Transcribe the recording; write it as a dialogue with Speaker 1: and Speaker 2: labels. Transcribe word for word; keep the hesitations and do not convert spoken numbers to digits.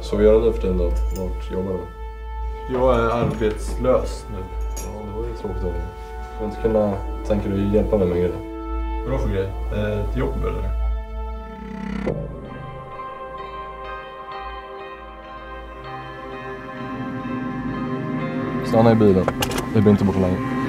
Speaker 1: Så vi gör det nu för tiden då? Vart jobbar du?
Speaker 2: Jag är arbetslös nu.
Speaker 1: Ja, det var ju tråkigt av dig. Skulle inte kunna, tänker du hjälpa mig med en grej?
Speaker 2: Bra för grej. Ett jobb eller?
Speaker 1: Stanna i bilen. Vi blir inte borta länge.